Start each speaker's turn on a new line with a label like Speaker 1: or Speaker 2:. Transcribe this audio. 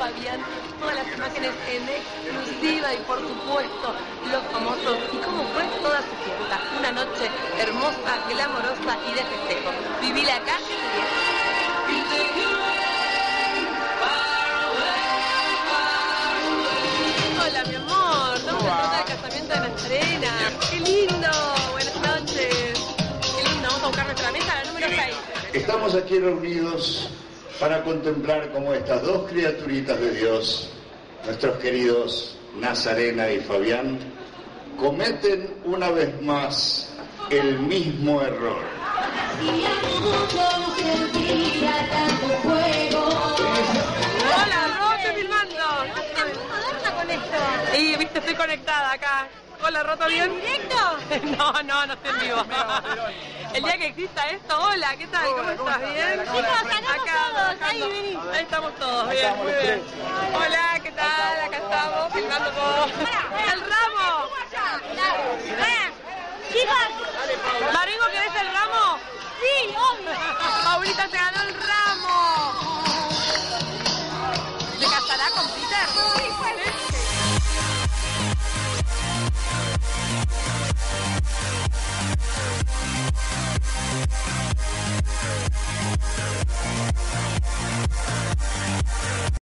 Speaker 1: Fabián, todas las imágenes en exclusiva y por supuesto los famosos y cómo fue toda su fiesta. Una noche hermosa, glamorosa y de festejo. Vivila acá y hola mi amor, estamos en el casamiento de Nazarena. ¡Qué lindo! Buenas noches. Qué lindo, vamos a buscar nuestra mesa, la número 6.
Speaker 2: Estamos aquí reunidos para contemplar cómo estas dos criaturitas de Dios, nuestros queridos Nazarena y Fabián, cometen una vez más el mismo error.
Speaker 1: Hola, Ro, estoy filmando. Con esto. Y viste, estoy conectada acá. Hola, Ro, ¿todo bien? ¿Directo? No estoy en vivo. El día que exista esto, hola, ¿qué tal? ¿Cómo estás? ¿Bien?
Speaker 3: Chicos, acá todos, ahí vení.
Speaker 1: Ahí estamos todos, bien, muy bien. Hola, ¿qué tal? Acá estamos, filmando todo. ¡El ramo!
Speaker 3: Chicos.
Speaker 1: Marengo, ¿querés el ramo?
Speaker 3: Sí, obvio.
Speaker 1: Paulita se ganó